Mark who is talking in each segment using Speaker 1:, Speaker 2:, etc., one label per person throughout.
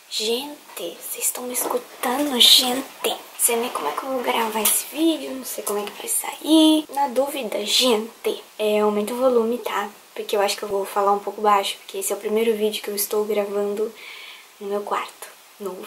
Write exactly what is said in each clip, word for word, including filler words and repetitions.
Speaker 1: Gente, vocês estão me escutando, gente? Não sei nem como é que eu vou gravar esse vídeo, não sei como é que vai sair. Na dúvida, gente, é, aumenta o volume, tá? Porque eu acho que eu vou falar um pouco baixo, porque esse é o primeiro vídeo que eu estou gravando no meu quarto novo.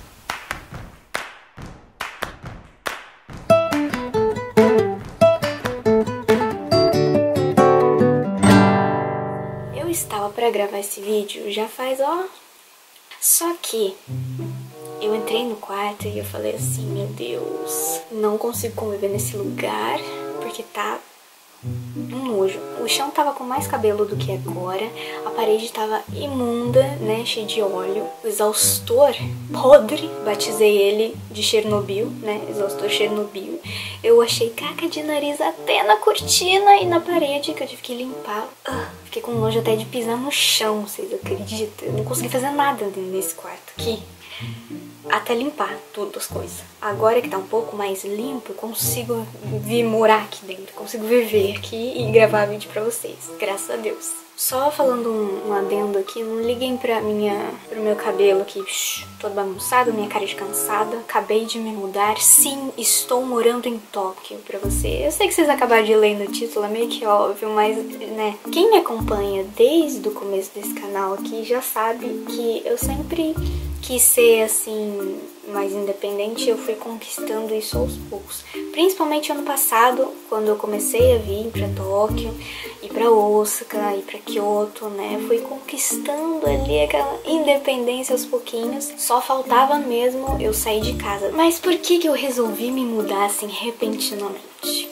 Speaker 1: Eu estava pra gravar esse vídeo já faz, ó... Só que eu entrei no quarto e eu falei assim, meu Deus, não consigo conviver nesse lugar porque tá um nojo. O chão tava com mais cabelo do que agora, a parede tava imunda, né, cheia de óleo, o exaustor podre, batizei ele de Chernobyl, né, exaustor Chernobyl. Eu achei caca de nariz até na cortina e na parede que eu tive que limpar. Ah, fiquei com nojo até de pisar no chão, vocês acreditam? Eu não consegui fazer nada nesse quarto aqui. Até limpar tudo as coisas. Agora que tá um pouco mais limpo, eu consigo vir morar aqui dentro, consigo viver aqui e gravar vídeo pra vocês, graças a Deus. Só falando um, um adendo aqui, não liguem pra minha, pro meu cabelo aqui, shh, todo bagunçado, minha cara de cansada. Acabei de me mudar, sim, estou morando em Tóquio pra você. Eu sei que vocês acabaram de ler no título, é meio que óbvio, mas, né, quem me acompanha desde o começo desse canal aqui já sabe que eu sempre quis ser, assim, mais independente. Eu fui conquistando isso aos poucos. Principalmente ano passado, quando eu comecei a vir pra Tóquio, ir pra Osaka, ir pra Kyoto, né? Fui conquistando ali aquela independência aos pouquinhos. Só faltava mesmo eu sair de casa. Mas por que que eu resolvi me mudar, assim, repentinamente?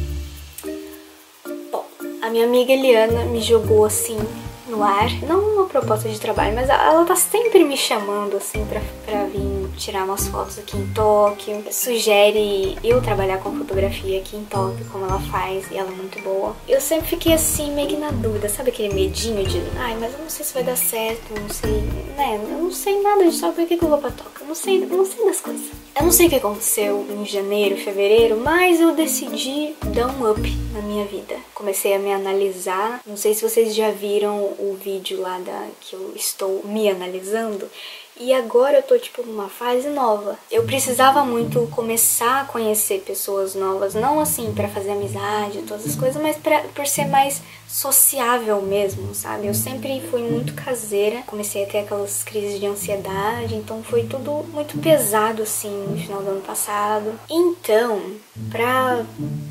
Speaker 1: Bom, a minha amiga Eliana me jogou, assim, no ar, não uma proposta de trabalho, mas ela tá sempre me chamando assim pra, pra vir tirar umas fotos aqui em Tóquio, sugere eu trabalhar com fotografia aqui em Tóquio, como ela faz, e ela é muito boa. Eu sempre fiquei assim, meio que na dúvida, sabe aquele medinho de, ai, mas eu não sei se vai dar certo, eu não sei, né, eu não sei nada de Tóquio, por que que eu vou pra Tóquio? Eu não sei, eu não sei das coisas. Eu não sei o que aconteceu em janeiro, fevereiro, mas eu decidi dar um up na minha vida. Comecei a me analisar, não sei se vocês já viram o vídeo lá da, que eu estou me analisando, e agora eu tô tipo numa fase nova. Eu precisava muito começar a conhecer pessoas novas, não assim pra fazer amizade, todas as coisas, mas pra, por ser mais sociável mesmo, sabe? Eu sempre fui muito caseira, comecei a ter aquelas crises de ansiedade, então foi tudo muito pesado assim no final do ano passado. Então, pra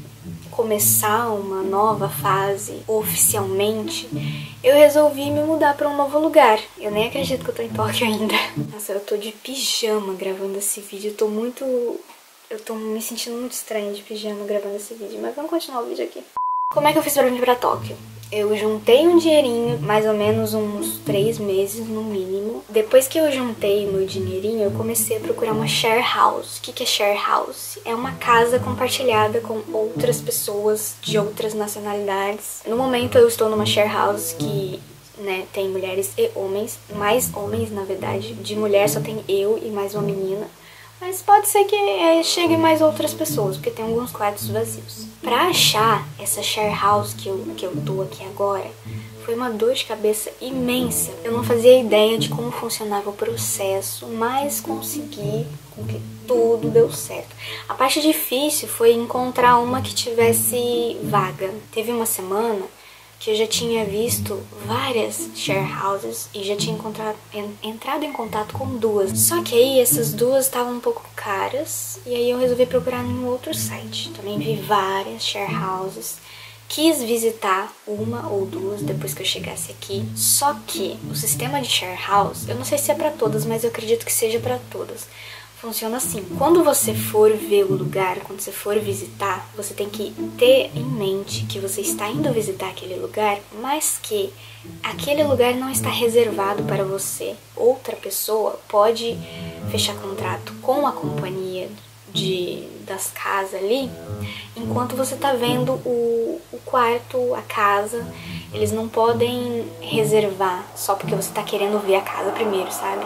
Speaker 1: começar uma nova fase oficialmente, eu resolvi me mudar para um novo lugar. Eu nem acredito que eu tô em Tóquio ainda. Nossa, eu tô de pijama gravando esse vídeo. Eu tô muito... Eu tô me sentindo muito estranha de pijama gravando esse vídeo. Mas vamos continuar o vídeo aqui. Como é que eu fiz pra vir pra Tóquio? Eu juntei um dinheirinho, mais ou menos uns três meses no mínimo. Depois que eu juntei o meu dinheirinho, eu comecei a procurar uma share house. O que que é share house? É uma casa compartilhada com outras pessoas de outras nacionalidades. No momento eu estou numa share house que, né, tem mulheres e homens. Mais homens, na verdade. De mulher só tem eu e mais uma menina. Mas pode ser que é, chegue mais outras pessoas, porque tem alguns quartos vazios. Pra achar essa share house que eu, que eu tô aqui agora, foi uma dor de cabeça imensa. Eu não fazia ideia de como funcionava o processo, mas consegui com que tudo deu certo. A parte difícil foi encontrar uma que tivesse vaga. Teve uma semana que eu já tinha visto várias share houses e já tinha encontrado, entrado em contato com duas. Só que aí essas duas estavam um pouco caras e aí eu resolvi procurar em um outro site. Também vi várias share houses. Quis visitar uma ou duas depois que eu chegasse aqui. Só que o sistema de share house, eu não sei se é pra todas, mas eu acredito que seja pra todas. Funciona assim, quando você for ver o lugar, quando você for visitar, você tem que ter em mente que você está indo visitar aquele lugar, mas que aquele lugar não está reservado para você. Outra pessoa pode fechar contrato com a companhia de, das casas ali, enquanto você está vendo o, o quarto, a casa. Eles não podem reservar só porque você está querendo ver a casa primeiro, sabe?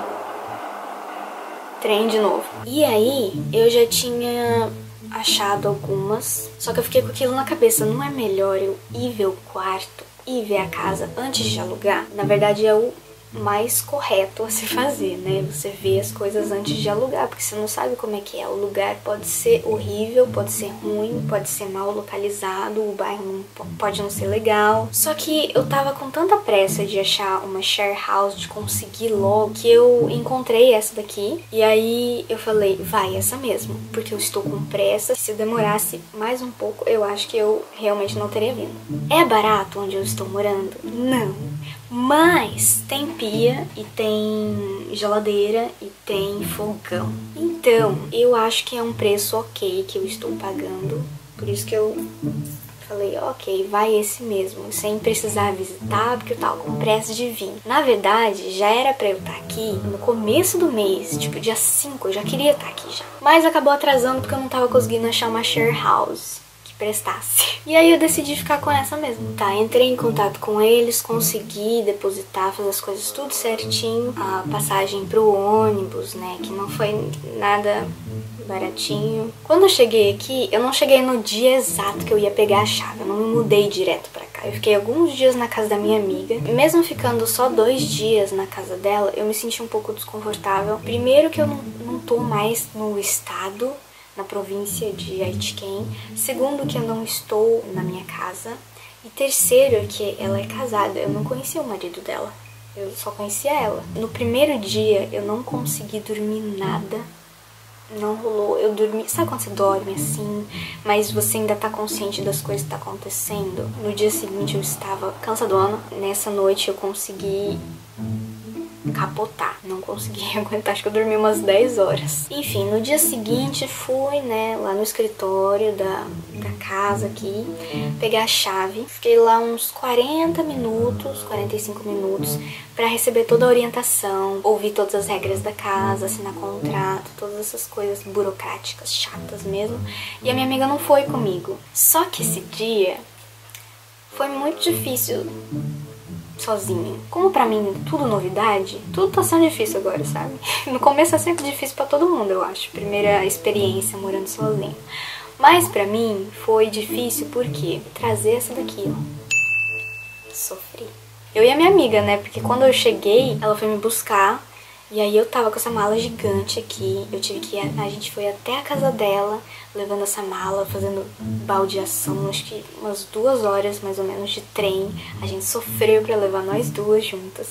Speaker 1: Trem de novo. E aí, eu já tinha achado algumas, só que eu fiquei com aquilo na cabeça, não é melhor eu ir ver o quarto e ver a casa antes de alugar? Na verdade, é o mais correto a se fazer, né? Você vê as coisas antes de alugar, porque você não sabe como é que é. O lugar pode ser horrível, pode ser ruim, pode ser mal localizado, o bairro não, pode não ser legal. Só que eu tava com tanta pressa de achar uma share house, de conseguir logo, que eu encontrei essa daqui. E aí eu falei, vai, essa mesmo, porque eu estou com pressa. Se demorasse mais um pouco, eu acho que eu realmente não teria vindo. É barato onde eu estou morando? Não. Mas tem pia e tem geladeira e tem fogão. Então, eu acho que é um preço ok que eu estou pagando. Por isso que eu falei, ok, vai esse mesmo, sem precisar visitar, porque eu tava com pressa de vir. Na verdade, já era pra eu estar aqui no começo do mês, tipo dia cinco, eu já queria estar aqui já. Mas acabou atrasando porque eu não tava conseguindo achar uma share house prestasse. E aí eu decidi ficar com essa mesmo, tá? Entrei em contato com eles, consegui depositar, fazer as coisas tudo certinho. A passagem pro ônibus, né? Que não foi nada baratinho. Quando eu cheguei aqui, eu não cheguei no dia exato que eu ia pegar a chave. Eu não me mudei direto pra cá. Eu fiquei alguns dias na casa da minha amiga. Mesmo ficando só dois dias na casa dela, eu me senti um pouco desconfortável. Primeiro que eu não, não tô mais no estado, na província de Aitken. Segundo, que eu não estou na minha casa. E terceiro, que ela é casada. Eu não conhecia o marido dela. Eu só conhecia ela. No primeiro dia, eu não consegui dormir nada. Não rolou. Eu dormi... Sabe quando você dorme assim, mas você ainda tá consciente das coisas que tá acontecendo? No dia seguinte, eu estava cansadona. Nessa noite, eu consegui capotar, não consegui aguentar, acho que eu dormi umas dez horas. Enfim, no dia seguinte fui, né, lá no escritório da, da casa aqui, pegar a chave. Fiquei lá uns quarenta minutos, quarenta e cinco minutos, pra receber toda a orientação, ouvir todas as regras da casa, assinar contrato, todas essas coisas burocráticas, chatas mesmo. E a minha amiga não foi comigo. Só que esse dia foi muito difícil sozinha. Como pra mim tudo novidade, tudo tá sendo difícil agora, sabe? No começo é sempre difícil pra todo mundo, eu acho. Primeira experiência morando sozinha. Mas pra mim foi difícil porque trazer essa daqui, ó. Sofri. Eu e a minha amiga, né? Porque quando eu cheguei, ela foi me buscar. E aí eu tava com essa mala gigante aqui. Eu tive que ir, a gente foi até a casa dela, levando essa mala, fazendo baldeação, acho que umas duas horas mais ou menos de trem. A gente sofreu pra levar nós duas juntas.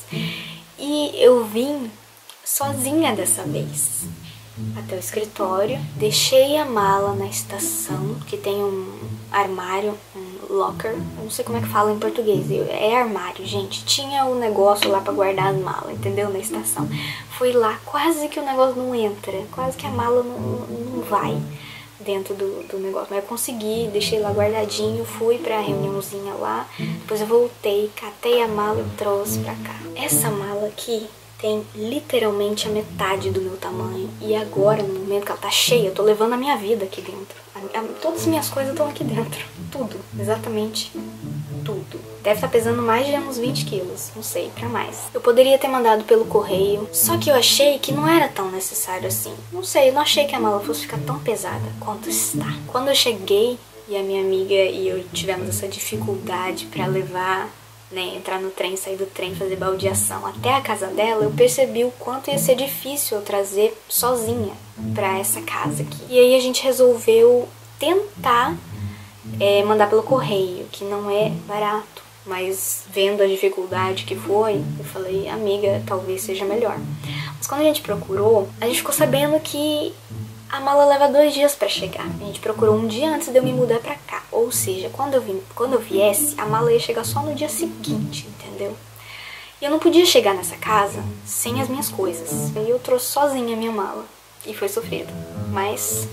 Speaker 1: E eu vim sozinha dessa vez até o escritório. Deixei a mala na estação, que tem um armário, um locker, eu não sei como é que fala em português, é armário, gente. Tinha o um negócio lá pra guardar as malas, entendeu? Na estação. Fui lá, quase que o negócio não entra, quase que a mala não, não vai dentro do, do negócio. Mas eu consegui, deixei lá guardadinho, fui pra reuniãozinha lá, depois eu voltei, catei a mala e trouxe pra cá. Essa mala aqui tem literalmente a metade do meu tamanho. E agora, no momento que ela tá cheia, eu tô levando a minha vida aqui dentro. A, a, todas as minhas coisas estão aqui dentro. Tudo. Exatamente tudo. Deve estar pesando mais de uns vinte quilos. Não sei, pra mais. Eu poderia ter mandado pelo correio. Só que eu achei que não era tão necessário assim. Não sei, eu não achei que a mala fosse ficar tão pesada quanto está. Quando eu cheguei e a minha amiga e eu tivemos essa dificuldade pra levar, né, entrar no trem, sair do trem, fazer baldeação até a casa dela, eu percebi o quanto ia ser difícil eu trazer sozinha pra essa casa aqui. E aí a gente resolveu tentar é, mandar pelo correio, que não é barato, mas vendo a dificuldade que foi, eu falei, amiga, talvez seja melhor. Mas quando a gente procurou, a gente ficou sabendo que a mala leva dois dias pra chegar. A gente procurou um dia antes de eu me mudar pra cá. Ou seja, quando eu, vim, quando eu viesse, a mala ia chegar só no dia seguinte, entendeu? E eu não podia chegar nessa casa sem as minhas coisas. E eu trouxe sozinha a minha mala. E foi sofrido. Mas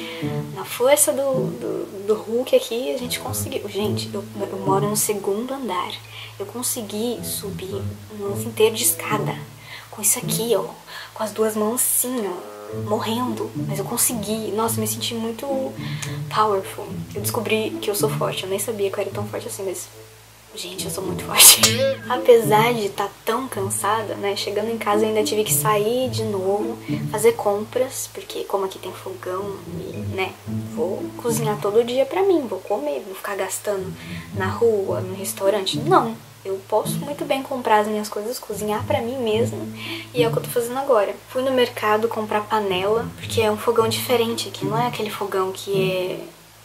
Speaker 1: na força do, do, do Hulk aqui, a gente conseguiu. Gente, eu, eu moro no segundo andar. Eu consegui subir um lance inteiro de escada. Com isso aqui, ó. Com as duas mãos assim, ó. Morrendo, mas eu consegui. Nossa, me senti muito powerful. Eu descobri que eu sou forte. Eu nem sabia que eu era tão forte assim, mas gente, eu sou muito forte. Apesar de estar tão cansada, né, chegando em casa eu ainda tive que sair de novo, fazer compras, porque como aqui tem fogão e, né, vou cozinhar todo dia pra mim, vou comer, vou ficar gastando na rua, no restaurante. Não, Eu posso muito bem comprar as minhas coisas, cozinhar pra mim mesma, e é o que eu tô fazendo agora. Fui no mercado comprar panela, porque é um fogão diferente aqui, não é aquele fogão que é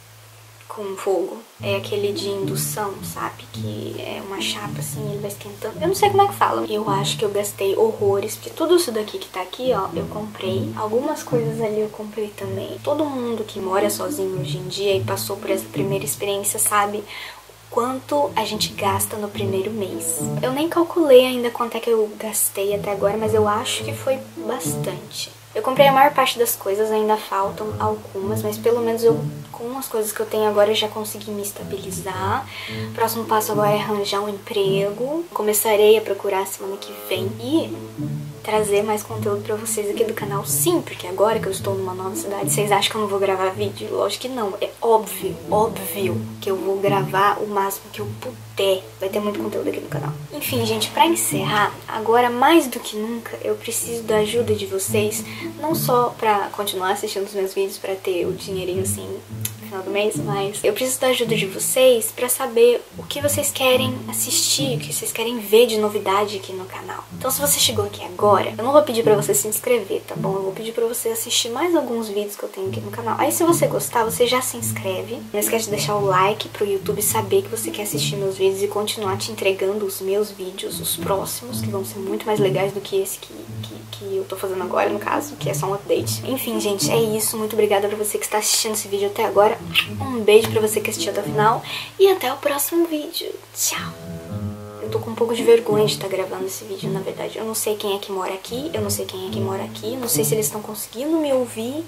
Speaker 1: com fogo, é aquele de indução, sabe? Que é uma chapa assim, ele vai esquentando. Eu não sei como é que fala. Eu acho que eu gastei horrores, porque tudo isso daqui que tá aqui, ó, eu comprei. Algumas coisas ali eu comprei também. Todo mundo que mora sozinho hoje em dia e passou por essa primeira experiência sabe quanto a gente gasta no primeiro mês. Eu nem calculei ainda quanto é que eu gastei até agora, mas eu acho que foi bastante. Eu comprei a maior parte das coisas, ainda faltam algumas, mas pelo menos eu, com as coisas que eu tenho agora, eu já consegui me estabilizar. O próximo passo agora é arranjar um emprego. Começarei a procurar semana que vem e trazer mais conteúdo pra vocês aqui do canal. Sim, porque agora que eu estou numa nova cidade, vocês acham que eu não vou gravar vídeo? Lógico que não. É óbvio, óbvio que eu vou gravar o máximo que eu puder. Vai ter muito conteúdo aqui no canal. Enfim, gente, pra encerrar, agora mais do que nunca, eu preciso da ajuda de vocês, não só pra continuar assistindo os meus vídeos, pra ter o dinheirinho assim no final do mês, mas eu preciso da ajuda de vocês pra saber o que vocês querem assistir, o que vocês querem ver de novidade aqui no canal. Então se você chegou aqui agora, eu não vou pedir pra você se inscrever, tá bom? Eu vou pedir pra você assistir mais alguns vídeos que eu tenho aqui no canal. Aí se você gostar, você já se inscreve. Não esquece de deixar o like pro YouTube saber que você quer assistir meus vídeos e continuar te entregando os meus vídeos, os próximos, que vão ser muito mais legais do que esse que, que, que eu tô fazendo agora, no caso, que é só um update. Enfim, gente, é isso. Muito obrigada pra você que está assistindo esse vídeo até agora. Um beijo pra você que assistiu até o final e até o próximo vídeo. Tchau! Eu tô com um pouco de vergonha de estar gravando esse vídeo, na verdade. Eu não sei quem é que mora aqui, eu não sei quem é que mora aqui, não sei se eles estão conseguindo me ouvir,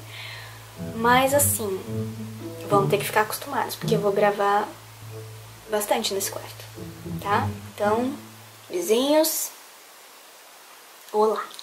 Speaker 1: mas assim, vamos ter que ficar acostumados, porque eu vou gravar bastante nesse quarto, tá? Então, vizinhos, olá!